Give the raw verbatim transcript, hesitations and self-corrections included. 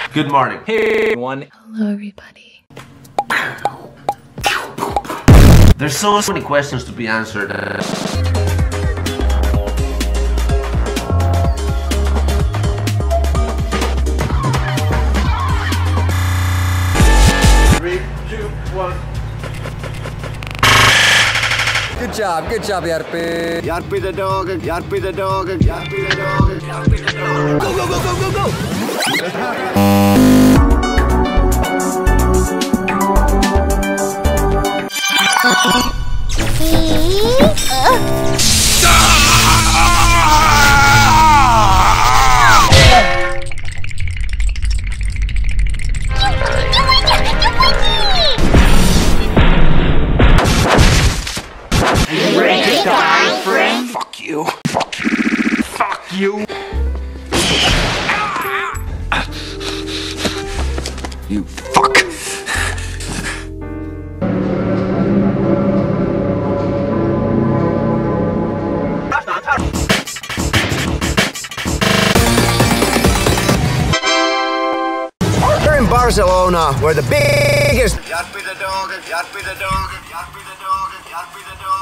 Good morning. Hey, one. Hello, everybody. There's so many questions to be answered. Three, two, one. Good job, good job, Jarppi. Jarppi the dog, Jarppi the dog, Jarppi the dog, Jarppi the dog. Go, go, go, go, go, go! Fuck you. Fuck you. Fuck you. You fuck. We're in Barcelona, we're the biggest. Jarppi the dog, Jarppi the dog, Jarppi the dog, Jarppi the dog.